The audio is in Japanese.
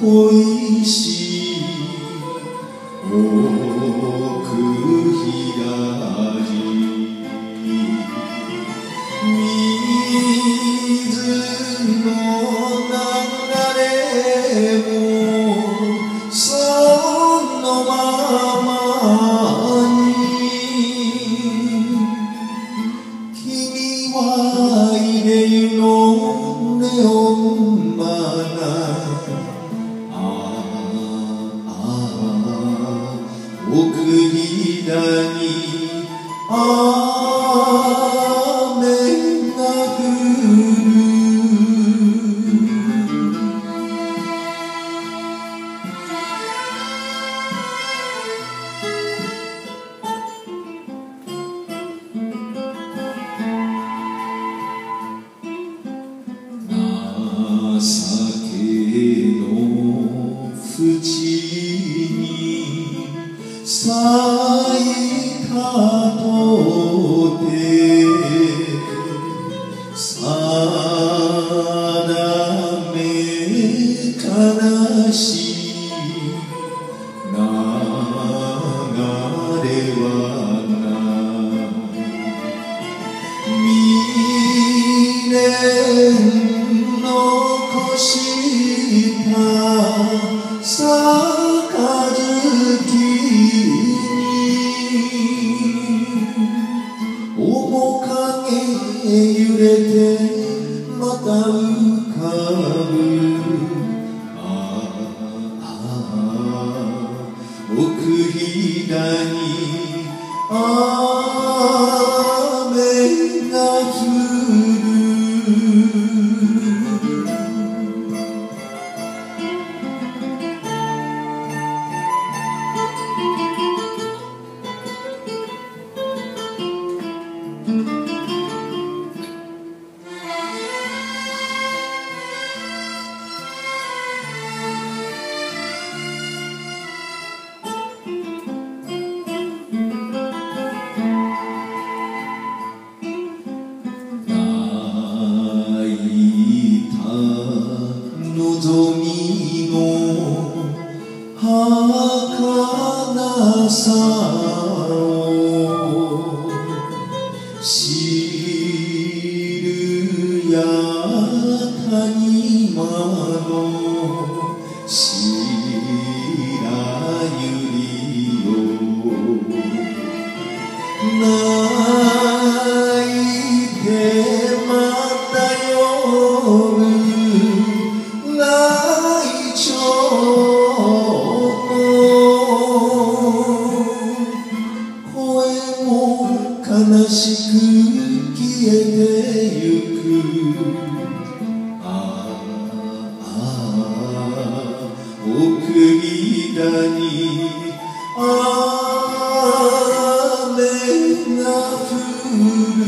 恋しい奥左水の流れもそのままに君は異例のネオンマナ奥左雨が降る情けの淵に咲いたとて定め悲しい流れはな未練残した杯に面影揺れてまた浮かぶ奥左雨が降る望みの儚さを知るや谷間の白百合を泣いてまた夜悲しく消えてゆく奥左雨が降る